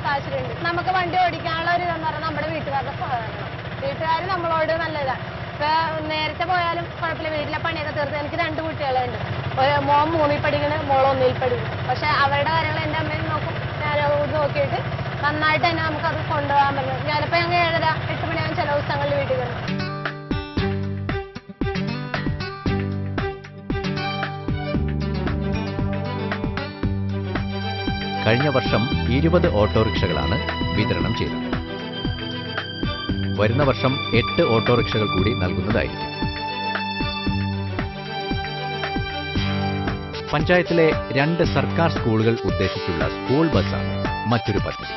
കാശിലുണ്ട്. നമുക്ക് വണ്ടി ഓടിക്കാനുള്ള ഒരു ഇതെന്ന് പറഞ്ഞാൽ നമ്മുടെ വീട്ടുകാരുടെ സഹകരണം. വീട്ടുകാർ നമ്മളോട് നല്ലതാണ്. ഇപ്പൊ നേരത്തെ പോയാലും കുഴപ്പമില്ല, വീട്ടിലെ പണിയൊക്കെ തീർത്ത്. എനിക്ക് 2 കുട്ടികളുണ്ട്. മോൻ 3ൽ പഠിക്കണ്, മോൾ 1ൽ പഠിക്കണം. പക്ഷെ അവരുടെ കാര്യങ്ങൾ എൻ്റെ അമ്മയും നോക്കും, ഞാനോട് നോക്കിയിട്ട് നന്നായിട്ട് തന്നെ നമുക്കത് കൊണ്ടുപോകാൻ പറ്റും. ഞാനിപ്പോൾ ഞങ്ങൾ 7:30, 8 മണിയാകും ചില ദിവസങ്ങളിൽ വീട്ടിൽ കയറും. കഴിഞ്ഞ വർഷം 20 ഓട്ടോറിക്ഷകളാണ് വിതരണം ചെയ്തത്. വരുന്ന വർഷം 8 ഓട്ടോറിക്ഷകൾ കൂടി നൽകുന്നതായിരിക്കും. പഞ്ചായത്തിലെ 2 സർക്കാർ സ്കൂളുകൾ ഉദ്ദേശിച്ചുള്ള സ്കൂൾ ബസ്സാണ് മറ്റൊരു പദ്ധതി.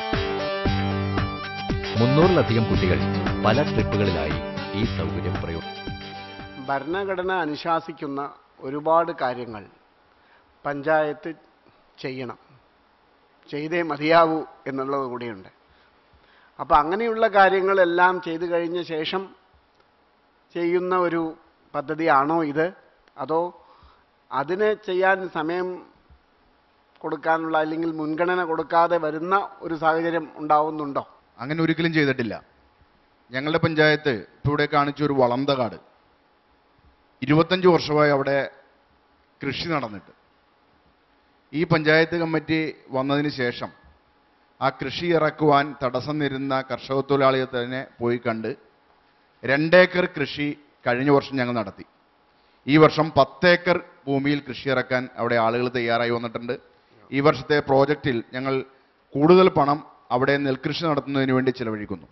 300-ലധികം കുട്ടികൾ പല ട്രിപ്പുകളിലായി ഈ സൗകര്യം പ്രയോഗിക്കും. ഭരണഘടന അനുശാസിക്കുന്ന ഒരുപാട് കാര്യങ്ങൾ പഞ്ചായത്ത് ചെയ്യണം, ചെയ്തേ മതിയാവൂ എന്നുള്ളത് കൂടിയുണ്ട്. അപ്പോൾ അങ്ങനെയുള്ള കാര്യങ്ങളെല്ലാം ചെയ്തു കഴിഞ്ഞ ശേഷം ചെയ്യുന്ന ഒരു പദ്ധതിയാണോ ഇത്? അതോ അതിന് ചെയ്യാൻ സമയം കൊടുക്കാനുള്ള അല്ലെങ്കിൽ മുൻഗണന കൊടുക്കാതെ വരുന്ന ഒരു സാഹചര്യം ഉണ്ടാവുന്നുണ്ടോ? അങ്ങനെ ഒരിക്കലും ചെയ്തിട്ടില്ല. ഞങ്ങളുടെ പഞ്ചായത്ത് ഇപ്പോൾ ഇവിടെ കാണിച്ച ഒരു വളന്തകാട് 25 വർഷമായി അവിടെ കൃഷി നടന്നിട്ട് ഈ പഞ്ചായത്ത് കമ്മിറ്റി വന്നതിന് ശേഷം ആ കൃഷി ഇറക്കുവാൻ തടസ്സം നേരുന്ന കർഷക തൊഴിലാളിയെ തന്നെ പോയി കണ്ട് 2 ഏക്കർ കൃഷി കഴിഞ്ഞ വർഷം ഞങ്ങൾ നടത്തി. ഈ വർഷം 10 ഏക്കർ ഭൂമിയിൽ കൃഷി ഇറക്കാൻ അവിടെ ആളുകൾ തയ്യാറായി വന്നിട്ടുണ്ട്. ഈ വർഷത്തെ പ്രോജക്റ്റിൽ ഞങ്ങൾ കൂടുതൽ പണം അവിടെ നെൽകൃഷി നടത്തുന്നതിന് വേണ്ടി ചിലവഴിക്കുന്നു.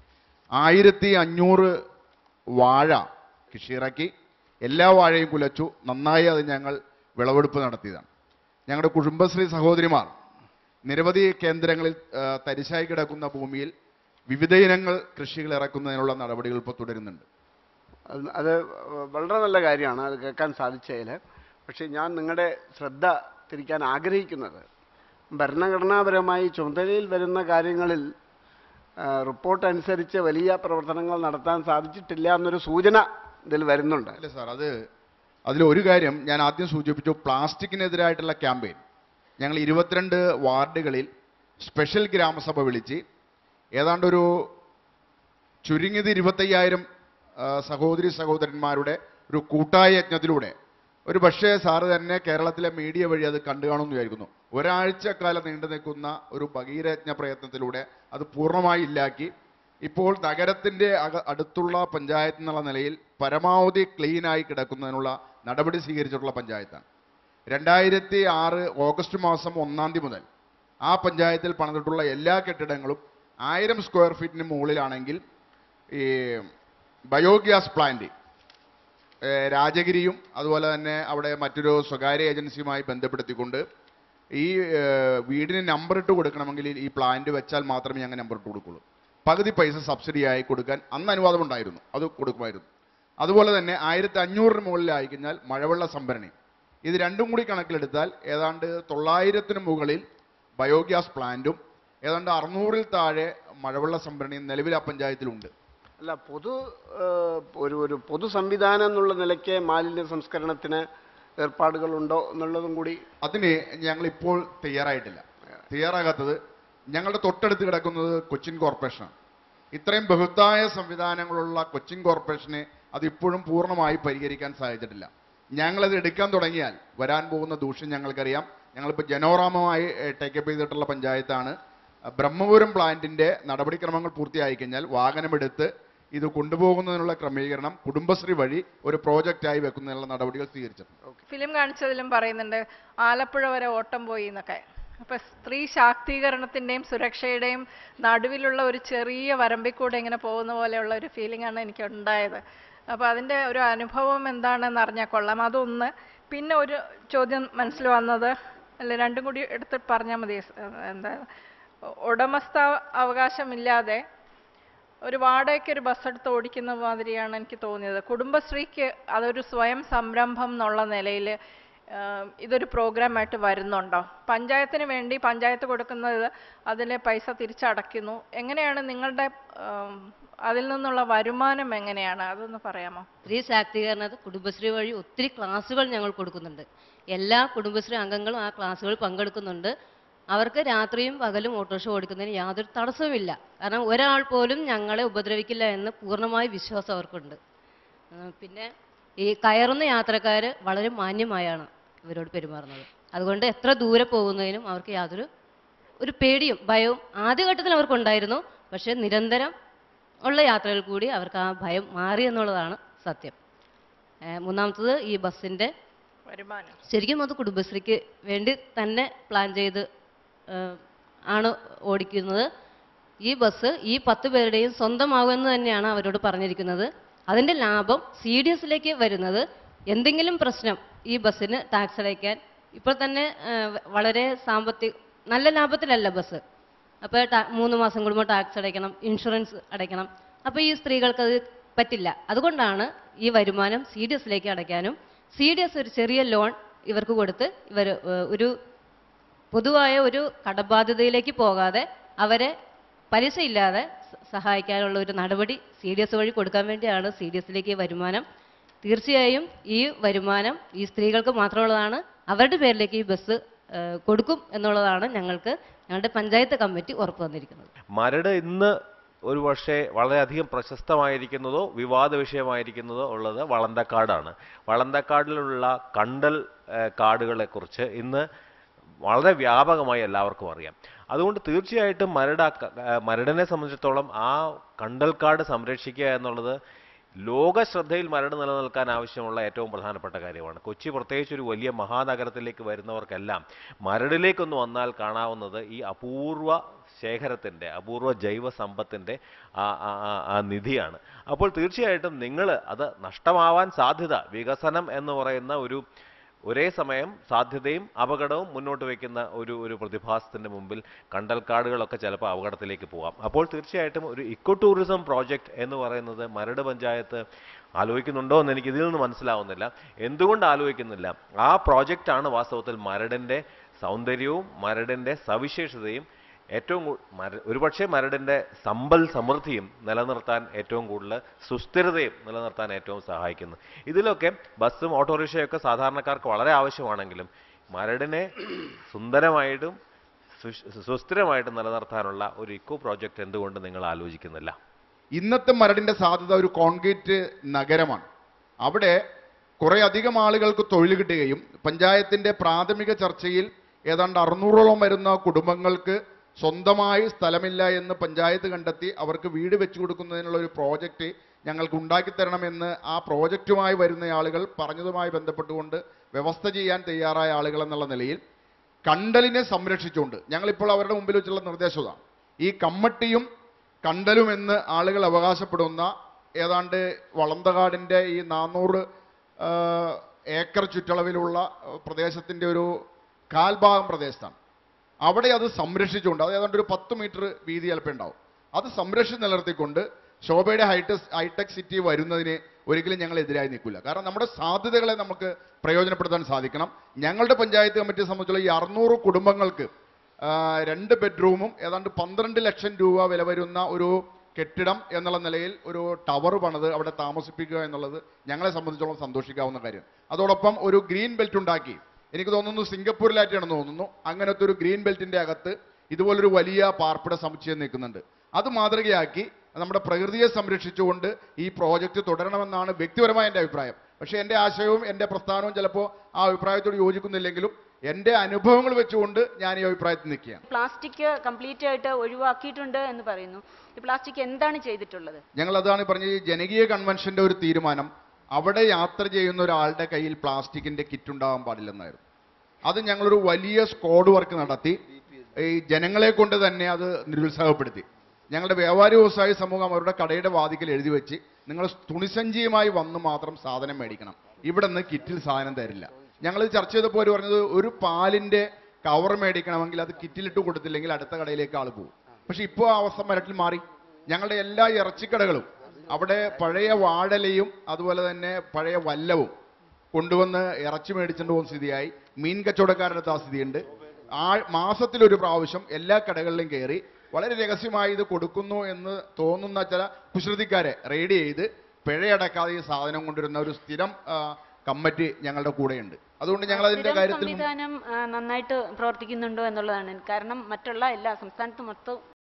1500 വാഴ കൃഷി ഇറക്കി, എല്ലാ വാഴയും കുലച്ചു, നന്നായി അത് ഞങ്ങൾ വിളവെടുപ്പ് നടത്തിയതാണ്. ഞങ്ങളുടെ കുടുംബശ്രീ സഹോദരിമാർ നിരവധി കേന്ദ്രങ്ങളിൽ തരിശായി കിടക്കുന്ന ഭൂമിയിൽ വിവിധ ഇനങ്ങൾ കൃഷികൾ ഇറക്കുന്നതിനുള്ള നടപടികൾ ഇപ്പോൾ തുടരുന്നുണ്ട്. അത് വളരെ നല്ല കാര്യമാണ്, അത് കേൾക്കാൻ സാധിച്ചതിൽ. പക്ഷേ ഞാൻ നിങ്ങളുടെ ശ്രദ്ധ തിരിക്കാൻ ആഗ്രഹിക്കുന്നത്, ഭരണഘടനാപരമായി ചുമതലയിൽ വരുന്ന കാര്യങ്ങളിൽ റിപ്പോർട്ട് അനുസരിച്ച് വലിയ പ്രവർത്തനങ്ങൾ നടത്താൻ സാധിച്ചിട്ടില്ല എന്നൊരു സൂചന ഇതിൽ വരുന്നുണ്ട്. അല്ലേ സാർ, അതിലൊരു കാര്യം ഞാൻ ആദ്യം സൂചിപ്പിച്ചു. പ്ലാസ്റ്റിക്കിനെതിരായിട്ടുള്ള ക്യാമ്പയിൻ ഞങ്ങൾ 22 വാർഡുകളിൽ സ്പെഷ്യൽ ഗ്രാമസഭ വിളിച്ച് ഏതാണ്ടൊരു ചുരുങ്ങിയത് 25,000 സഹോദരി സഹോദരന്മാരുടെ ഒരു കൂട്ടായ യജ്ഞത്തിലൂടെ, ഒരു പക്ഷേ സാറ് തന്നെ കേരളത്തിലെ മീഡിയ വഴി അത് കണ്ടു കാണുമെന്ന് വിചാരിക്കുന്നു, ഒരാഴ്ചക്കാലം നീണ്ടു നിൽക്കുന്ന ഒരു ഭഗീരയജ്ഞ പ്രയത്നത്തിലൂടെ അത് പൂർണ്ണമായി ഇല്ലാക്കി ഇപ്പോൾ നഗരത്തിൻ്റെ അടുത്തുള്ള പഞ്ചായത്ത് എന്നുള്ള നിലയിൽ പരമാവധി ക്ലീനായി കിടക്കുന്നതിനുള്ള നടപടി സ്വീകരിച്ചിട്ടുള്ള പഞ്ചായത്താണ്. 2006 ഓഗസ്റ്റ് മാസം 1-ാം തീയതി മുതൽ ആ പഞ്ചായത്തിൽ പണിതിട്ടുള്ള എല്ലാ കെട്ടിടങ്ങളും 1000 സ്ക്വയർ ഫീറ്റിന് മുകളിലാണെങ്കിൽ ഈ ബയോഗ്യാസ് പ്ലാന്റ് രാജഗിരിയും അതുപോലെ തന്നെ അവിടെ മറ്റൊരു സ്വകാര്യ ഏജൻസിയുമായി ബന്ധപ്പെടുത്തിക്കൊണ്ട് ഈ വീടിന് നമ്പർ ഇട്ട് കൊടുക്കണമെങ്കിൽ ഈ പ്ലാന്റ് വെച്ചാൽ മാത്രമേ ഞങ്ങൾ നമ്പർ ഇട്ട് കൊടുക്കുള്ളൂ. പകുതി പൈസ സബ്സിഡിയായി കൊടുക്കാൻ അന്ന് അനുവാദമുണ്ടായിരുന്നു, അത് കൊടുക്കുമായിരുന്നു. അതുപോലെ തന്നെ 1500-ന് മുകളിലായി കഴിഞ്ഞാൽ മഴവെള്ള സംഭരണി, ഇത് രണ്ടും കൂടി കണക്കിലെടുത്താൽ ഏതാണ്ട് 900-ന് മുകളിൽ ബയോഗ്യാസ് പ്ലാന്റും ഏതാണ്ട് 600-ൽ താഴെ മഴവെള്ള സംഭരണിയും നിലവിൽ ആ പഞ്ചായത്തിലുണ്ട്. അല്ല, ഒരു പൊതു സംവിധാനം എന്നുള്ള നിലയ്ക്ക് മാലിന്യ സംസ്കരണത്തിന് ഏർപ്പാടുകളുണ്ടോ എന്നുള്ളതും കൂടി അതിന് ഞങ്ങളിപ്പോൾ തയ്യാറാകാത്തത് ഞങ്ങളുടെ തൊട്ടടുത്ത് കിടക്കുന്നത് കൊച്ചിൻ കോർപ്പറേഷനാണ്. ഇത്രയും ബൃഹത്തായ സംവിധാനങ്ങളുള്ള കൊച്ചിൻ കോർപ്പറേഷനെ അതിപ്പോഴും പൂർണ്ണമായി പരിഹരിക്കാൻ സാധിച്ചിട്ടില്ല. ഞങ്ങളത് എടുക്കാൻ തുടങ്ങിയാൽ വരാൻ പോകുന്ന ദൂഷ്യം ഞങ്ങൾക്കറിയാം. ഞങ്ങളിപ്പോൾ ജനോറാമമായി ടേക്കപ്പ് ചെയ്തിട്ടുള്ള പഞ്ചായത്താണ്. ബ്രഹ്മപുരം പ്ലാന്റിൻ്റെ നടപടിക്രമങ്ങൾ പൂർത്തിയായി കഴിഞ്ഞാൽ വാഹനമെടുത്ത് ഇത് കൊണ്ടുപോകുന്നതിനുള്ള ക്രമീകരണം കുടുംബശ്രീ വഴി ഒരു പ്രോജക്റ്റായി വെക്കുന്നതിനുള്ള നടപടികൾ സ്വീകരിച്ചിട്ടുണ്ട്. ഫിലിം കാണിച്ചതിലും പറയുന്നുണ്ട് ആലപ്പുഴ വരെ ഓട്ടം പോയി എന്നൊക്കെ. അപ്പം സ്ത്രീ ശാക്തീകരണത്തിൻ്റെയും സുരക്ഷയുടെയും നടുവിലുള്ള ഒരു ചെറിയ വരമ്പിൽ കൂടെ ഇങ്ങനെ പോകുന്ന പോലെയുള്ള ഒരു ഫീലിംഗ് ആണ് എനിക്ക് ഉണ്ടായത്. അപ്പോൾ അതിൻ്റെ ഒരു അനുഭവം എന്താണെന്ന് അറിഞ്ഞാൽ കൊള്ളാം. അതൊന്ന്. പിന്നെ ഒരു ചോദ്യം മനസ്സിൽ വന്നത്, അല്ല രണ്ടും കൂടി എടുത്ത് പറഞ്ഞാൽ മതി. എന്താ, ഉടമസ്ഥ അവകാശമില്ലാതെ ഒരു വാടകയ്ക്ക് ഒരു ബസ് എടുത്ത് ഓടിക്കുന്ന മാതിരിയാണ് എനിക്ക് തോന്നിയത്. കുടുംബശ്രീക്ക് അതൊരു സ്വയം സംരംഭം എന്നുള്ള നിലയിൽ ഇതൊരു പ്രോഗ്രാമായിട്ട് വരുന്നുണ്ടോ? പഞ്ചായത്തിന് വേണ്ടി പഞ്ചായത്ത് കൊടുക്കുന്നത് അതിലെ പൈസ തിരിച്ചടയ്ക്കുന്നു. എങ്ങനെയാണ് നിങ്ങളുടെ അതിൽ നിന്നുള്ള വരുമാനം എങ്ങനെയാണ്? അതൊന്ന് പറയാമോ? സ്ത്രീ ശാക്തീകരണ കുടുംബശ്രീ വഴി ഒത്തിരി ക്ലാസ്സുകൾ ഞങ്ങൾ കൊടുക്കുന്നുണ്ട്. എല്ലാ കുടുംബശ്രീ അംഗങ്ങളും ആ ക്ലാസ്സുകൾ പങ്കെടുക്കുന്നുണ്ട്. അവർക്ക് രാത്രിയും പകലും ഓട്ടോറിക്ഷ ഓടിക്കുന്നതിന് യാതൊരു തടസ്സവുമില്ല. കാരണം ഒരാൾ പോലും ഞങ്ങളെ ഉപദ്രവിക്കില്ല എന്ന് പൂർണ്ണമായ വിശ്വാസം അവർക്കുണ്ട്. പിന്നെ ഈ കയറുന്ന യാത്രക്കാർ വളരെ മാന്യമായാണ് ഇവരോട് പെരുമാറുന്നത്. അതുകൊണ്ട് എത്ര ദൂരെ പോകുന്നതിനും അവർക്ക് യാതൊരു പേടിയും ഭയവും ആദ്യഘട്ടത്തിൽ അവർക്കുണ്ടായിരുന്നു. പക്ഷേ നിരന്തരം ഉള്ള യാത്രകൾ കൂടി അവർക്ക് ആ ഭയം മാറി എന്നുള്ളതാണ് സത്യം. മൂന്നാമത്തത് ഈ ബസ്സിൻ്റെ വരുമാനം. ശരിക്കും അത് കുടുംബശ്രീക്ക് വേണ്ടി തന്നെ പ്ലാൻ ചെയ്ത് ആണ് ഓടിക്കുന്നത്. ഈ ബസ് ഈ 10 പേരുടെയും സ്വന്തമാകുമെന്ന് തന്നെയാണ് അവരോട് പറഞ്ഞിരിക്കുന്നത്. അതിൻ്റെ ലാഭം CDSലേക്ക് വരുന്നത്. എന്തെങ്കിലും പ്രശ്നം ഈ ബസ്സിന് ടാക്സ് അടയ്ക്കാൻ ഇപ്പോൾ തന്നെ വളരെ നല്ല ലാഭത്തിലല്ല ബസ്. അപ്പോൾ 3 മാസം കൂടുമ്പോൾ ടാക്സ് അടയ്ക്കണം, ഇൻഷുറൻസ് അടയ്ക്കണം. അപ്പോൾ ഈ സ്ത്രീകൾക്ക് അത് പറ്റില്ല. അതുകൊണ്ടാണ് ഈ വരുമാനം CDSലേക്ക് അടയ്ക്കാനും CDS ഒരു ചെറിയ ലോൺ ഇവർക്ക് കൊടുത്ത് ഇവർ ഒരു പൊതുവായ ഒരു കടബാധ്യതയിലേക്ക് പോകാതെ അവരെ പലിശയില്ലാതെ സഹായിക്കാനുള്ള ഒരു നടപടി CDS വഴി കൊടുക്കാൻ വേണ്ടിയാണ് CDSലേക്ക് വരുമാനം. തീർച്ചയായും ഈ വരുമാനം ഈ സ്ത്രീകൾക്ക് മാത്രമുള്ളതാണ്. അവരുടെ പേരിലേക്ക് ഈ ബസ് കൊടുക്കും എന്നുള്ളതാണ് ഞങ്ങളുടെ പഞ്ചായത്ത് കമ്മിറ്റി ഉറപ്പ് തന്നിരിക്കുന്നത്. മരട് ഇന്ന് ഒരു പക്ഷേ വളരെയധികം പ്രശസ്തമായിരിക്കുന്നതോ വിവാദ വിഷയമായിരിക്കുന്നതോ ഉള്ളത് വളന്തക്കാടാണ്. വളന്തക്കാടിലുള്ള കണ്ടൽ കാടുകളെക്കുറിച്ച് ഇന്ന് വളരെ വ്യാപകമായി എല്ലാവർക്കും അറിയാം. അതുകൊണ്ട് തീർച്ചയായിട്ടും മരടിനെ സംബന്ധിച്ചിടത്തോളം ആ കണ്ടൽക്കാട് സംരക്ഷിക്കുക എന്നുള്ളത് ലോക ശ്രദ്ധയിൽ മരട് നിലനിൽക്കാൻ ആവശ്യമുള്ള ഏറ്റവും പ്രധാനപ്പെട്ട കാര്യമാണ്. കൊച്ചി പ്രത്യേകിച്ച് ഒരു വലിയ മഹാനഗരത്തിലേക്ക് വരുന്നവർക്കെല്ലാം മരടിലേക്കൊന്ന് വന്നാൽ കാണാവുന്നത് ഈ അപൂർവ ശേഖരത്തിൻ്റെ അപൂർവ ജൈവ സമ്പത്തിൻ്റെ ആ നിധിയാണ്. അപ്പോൾ തീർച്ചയായിട്ടും നിങ്ങൾ അത് നഷ്ടമാവാൻ സാധ്യത, വികസനം എന്ന് പറയുന്ന ഒരേ സമയം സാധ്യതയും അപകടവും മുന്നോട്ട് വയ്ക്കുന്ന ഒരു പ്രതിഭാസത്തിൻ്റെ മുമ്പിൽ കണ്ടൽക്കാടുകളൊക്കെ ചിലപ്പോൾ അപകടത്തിലേക്ക് പോകാം. അപ്പോൾ തീർച്ചയായിട്ടും ഒരു ഇക്കോ ടൂറിസം പ്രോജക്റ്റ് എന്ന് പറയുന്നത് മരട് പഞ്ചായത്ത് ആലോചിക്കുന്നുണ്ടോ എന്ന് എനിക്ക് ഇതിൽ നിന്ന് മനസ്സിലാവുന്നില്ല. എന്തുകൊണ്ട് ആലോചിക്കുന്നില്ല? ആ പ്രോജക്റ്റാണ് വാസ്തവത്തിൽ മരടിൻ്റെ സൗന്ദര്യവും മരടിൻ്റെ സവിശേഷതയും ഒരുപക്ഷെ മരടിൻ്റെ സമ്പൽ സമൃദ്ധിയും നിലനിർത്താൻ ഏറ്റവും കൂടുതൽ സുസ്ഥിരതയും നിലനിർത്താൻ ഏറ്റവും സഹായിക്കുന്നു. ഇതിലൊക്കെ ബസ്സും ഓട്ടോറിക്ഷയൊക്കെ സാധാരണക്കാർക്ക് വളരെ ആവശ്യമാണെങ്കിലും മരടിനെ സുന്ദരമായിട്ടും സുസ്ഥിരമായിട്ടും നിലനിർത്താനുള്ള ഒരു ഇക്കോ പ്രോജക്റ്റ് എന്തുകൊണ്ട് നിങ്ങൾ ആലോചിക്കുന്നില്ല? ഇന്നത്തെ മരടിൻ്റെ സാധ്യത ഒരു കോൺക്രീറ്റ് നഗരമാണ്. അവിടെ കുറേ അധികം ആളുകൾക്ക് തൊഴിൽ കിട്ടുകയും പഞ്ചായത്തിൻ്റെ പ്രാഥമിക ചർച്ചയിൽ ഏതാണ്ട് 600ഓളം വരുന്ന കുടുംബങ്ങൾക്ക് സ്വന്തമായി സ്ഥലമില്ല എന്ന് പഞ്ചായത്ത് കണ്ടെത്തി അവർക്ക് വീട് വെച്ചു കൊടുക്കുന്നതിനുള്ള ഒരു പ്രോജക്റ്റ് ഞങ്ങൾക്ക് ഉണ്ടാക്കിത്തരണമെന്ന് ആ പ്രോജക്റ്റുമായി വരുന്ന ആളുകൾ പറഞ്ഞതുമായി ബന്ധപ്പെട്ടുകൊണ്ട് വ്യവസ്ഥ ചെയ്യാൻ തയ്യാറായ ആളുകൾ എന്നുള്ള നിലയിൽ കണ്ടലിനെ സംരക്ഷിച്ചുകൊണ്ട് ഞങ്ങളിപ്പോൾ അവരുടെ മുമ്പിൽ വെച്ചുള്ള നിർദ്ദേശമാണ് ഈ കമ്മട്ടിയും കണ്ടലും എന്ന് ആളുകൾ അവകാശപ്പെടുന്ന ഏതാണ്ട് വളന്തകാടിൻ്റെ ഈ 400 ഏക്കർ ചുറ്റളവിലുള്ള പ്രദേശത്തിൻ്റെ ഒരു കാൽഭാഗം പ്രദേശത്താണ്. അവിടെ അത് സംരക്ഷിച്ചുകൊണ്ട് അത് ഏതാണ്ട് ഒരു 10 മീറ്റർ വീതി ചിലപ്പോൾ ഉണ്ടാവും. അത് സംരക്ഷിച്ച് നിലനിർത്തിക്കൊണ്ട് ശോഭയുടെ ഹൈടെക് സിറ്റി വരുന്നതിന് ഒരിക്കലും ഞങ്ങൾ എതിരായി നിൽക്കില്ല. കാരണം നമ്മുടെ സാധ്യതകളെ നമുക്ക് പ്രയോജനപ്പെടുത്താൻ സാധിക്കണം. ഞങ്ങളുടെ പഞ്ചായത്ത് കമ്മിറ്റിയെ സംബന്ധിച്ചുള്ള ഈ 600 കുടുംബങ്ങൾക്ക് 2 ബെഡ്റൂമും ഏതാണ്ട് 12 ലക്ഷം രൂപ വില വരുന്ന ഒരു കെട്ടിടം എന്നുള്ള നിലയിൽ ഒരു ടവർ പണിത് അവിടെ താമസിപ്പിക്കുക എന്നുള്ളത് ഞങ്ങളെ സംബന്ധിച്ചോളം സന്തോഷിക്കാവുന്ന കാര്യം. അതോടൊപ്പം ഒരു ഗ്രീൻ ബെൽറ്റ് ഉണ്ടാക്കി, എനിക്ക് തോന്നുന്നു സിംഗപ്പൂരിലായിട്ടാണെന്ന് തോന്നുന്നു, അങ്ങനത്തെ ഒരു ഗ്രീൻ ബെൽറ്റിൻ്റെ അകത്ത് ഇതുപോലൊരു വലിയ പാർപ്പിട സമുച്ചയം നിൽക്കുന്നുണ്ട്. അത് മാതൃകയാക്കി നമ്മുടെ പ്രകൃതിയെ സംരക്ഷിച്ചുകൊണ്ട് ഈ പ്രോജക്റ്റ് തുടരണമെന്നാണ് വ്യക്തിപരമായ എൻ്റെ അഭിപ്രായം. പക്ഷേ എൻ്റെ ആശയവും എൻ്റെ പ്രസ്ഥാനവും ചിലപ്പോൾ ആ അഭിപ്രായത്തോട് യോജിക്കുന്നില്ലെങ്കിലും എൻ്റെ അനുഭവങ്ങൾ വെച്ചുകൊണ്ട് ഞാൻ ഈ അഭിപ്രായത്തിൽ നിൽക്കുകയാണ്. പ്ലാസ്റ്റിക് കംപ്ലീറ്റ് ആയിട്ട് ഒഴിവാക്കിയിട്ടുണ്ട് എന്ന് പറയുന്നു. ഈ പ്ലാസ്റ്റിക് എന്താണ് ചെയ്തിട്ടുള്ളത്? ഞങ്ങൾ അതാണ് പറഞ്ഞത്, ഈ ജനകീയ കൺവെൻഷൻ്റെ ഒരു തീരുമാനം അവിടെ യാത്ര ചെയ്യുന്ന ഒരാളുടെ കയ്യിൽ പ്ലാസ്റ്റിക്കിൻ്റെ കിറ്റ് ഉണ്ടാകാൻ പാടില്ലെന്നായിരുന്നു. അത് ഞങ്ങളൊരു വലിയ സ്ക്വാഡ് വർക്ക് നടത്തി ഈ ജനങ്ങളെ കൊണ്ട് തന്നെ അത് നിരുത്സാഹപ്പെടുത്തി. ഞങ്ങളുടെ വ്യാപാരി വ്യവസായ സമൂഹം അവരുടെ കടയുടെ വാതിക്കൽ എഴുതി വെച്ച് നിങ്ങൾ തുണിസഞ്ചിയുമായി വന്ന് മാത്രം സാധനം മേടിക്കണം, ഇവിടെ നിന്ന് കിറ്റിൽ സാധനം തരില്ല. ഞങ്ങൾ ചർച്ച ചെയ്തപ്പോൾ അവർ പറഞ്ഞത് ഒരു പാലിൻ്റെ കവർ മേടിക്കണമെങ്കിൽ അത് കിറ്റിലിട്ട് കൊടുത്തില്ലെങ്കിൽ അടുത്ത കടയിലേക്ക് ആൾ പോകും. പക്ഷെ ഇപ്പോൾ ആ അവസ്ഥ മരട്ടിൽ മാറി. ഞങ്ങളുടെ എല്ലാ ഇറച്ചിക്കടകളും അവിടെ പഴയ വാഴലയും അതുപോലെ തന്നെ പഴയ വല്ലവും കൊണ്ടുവന്ന് ഇറച്ചി മേടിച്ചുകൊണ്ട് പോകുന്ന സ്ഥിതിയായി. മീൻ കച്ചവടക്കാരുടെ അടുത്ത് ആ സ്ഥിതിയുണ്ട്. മാസത്തിലൊരു പ്രാവശ്യം എല്ലാ കടകളിലും കയറി വളരെ രഹസ്യമായി ഇത് കൊടുക്കുന്നു എന്ന് തോന്നുന്ന ചില കുസൃതിക്കാരെ റെയ്ഡ് ചെയ്ത് പിഴയടക്കാതെ ഈ സാധനം കൊണ്ടുവരുന്ന ഒരു സ്ഥിരം കമ്മിറ്റി ഞങ്ങളുടെ കൂടെയുണ്ട്. അതുകൊണ്ട് ഞങ്ങൾ അതിന്റെ സ്ഥിരം കാര്യത്തിൽ സംവിധാനം നന്നായിട്ട് പ്രവർത്തിക്കുന്നുണ്ടോ എന്നുള്ളതാണ്. കാരണം മറ്റുള്ള എല്ലാ സംസ്ഥാനത്ത് മൊത്തം